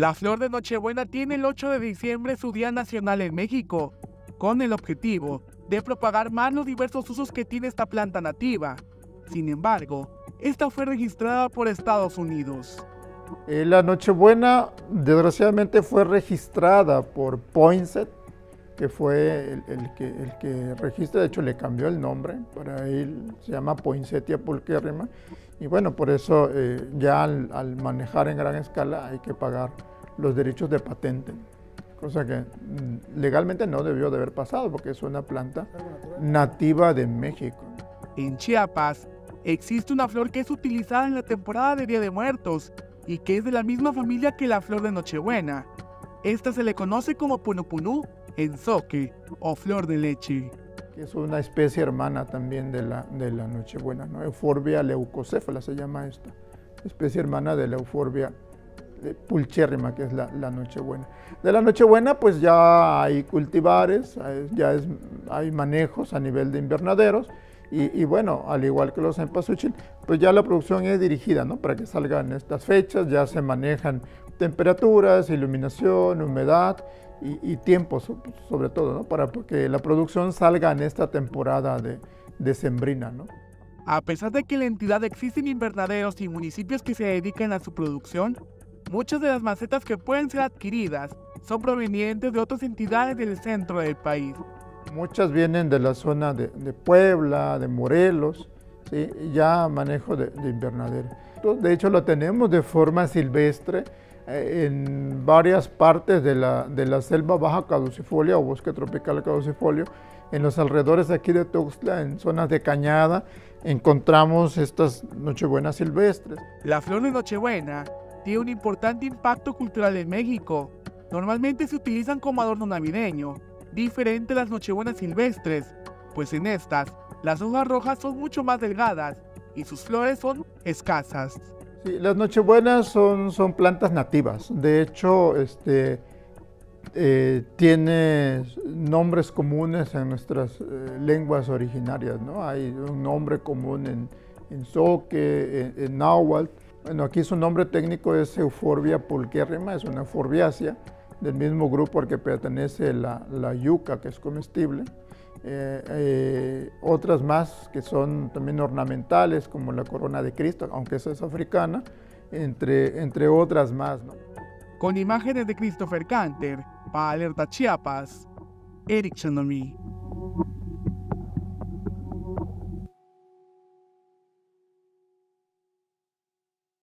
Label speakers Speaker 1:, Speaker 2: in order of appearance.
Speaker 1: La flor de Nochebuena tiene el 8 de diciembre su Día Nacional en México, con el objetivo de propagar más los diversos usos que tiene esta planta nativa. Sin embargo, esta fue registrada por Estados Unidos.
Speaker 2: La Nochebuena, desgraciadamente, fue registrada por Poinsett, que fue el que registra. De hecho, le cambió el nombre, para él se llama Poinsettia pulquérrima, y bueno, por eso ya al manejar en gran escala hay que pagar los derechos de patente, cosa que legalmente no debió de haber pasado, porque es una planta nativa de México.
Speaker 1: En Chiapas, existe una flor que es utilizada en la temporada de Día de Muertos y que es de la misma familia que la flor de Nochebuena. Esta se le conoce como punupunú, enzoque o flor de leche.
Speaker 2: Es una especie hermana también de la Nochebuena, ¿no? Euphorbia leucocéfala se llama esta, especie hermana de la Euphorbia pulchérrima, que es la Nochebuena. De la Nochebuena pues ya hay cultivares, hay manejos a nivel de invernaderos, y bueno, al igual que los cempasúchil, pues ya la producción es dirigida, ¿no? Para que salgan estas fechas, ya se manejan temperaturas, iluminación, humedad y tiempo sobre todo, ¿no? Para que la producción salga en esta temporada decembrina, ¿no?
Speaker 1: A pesar de que en la entidad existen invernaderos y municipios que se dedican a su producción, muchas de las macetas que pueden ser adquiridas son provenientes de otras entidades del centro del país.
Speaker 2: Muchas vienen de la zona de Puebla, de Morelos, ¿sí? Ya manejo de invernadero. De hecho, lo tenemos de forma silvestre en varias partes de la selva baja caducifolia o bosque tropical caducifolio. En los alrededores de aquí de Tuxtla, en zonas de cañada, encontramos estas nochebuenas silvestres.
Speaker 1: La flor de Nochebuena tiene un importante impacto cultural en México. Normalmente se utilizan como adorno navideño, diferente a las nochebuenas silvestres, pues en estas, las hojas rojas son mucho más delgadas y sus flores son escasas.
Speaker 2: Sí, las nochebuenas son plantas nativas. De hecho, tiene nombres comunes en nuestras lenguas originarias, ¿no? Hay un nombre común en zoque, en náhuatl. Bueno, aquí su nombre técnico es Euphorbia pulquérrima, es una euforbiácea del mismo grupo al que pertenece la yuca, que es comestible. Otras más que son también ornamentales, como la corona de Cristo, aunque esa es africana, entre otras más, ¿no?
Speaker 1: Con imágenes de Christopher Canter, para Alerta Chiapas, Eric Chanomy.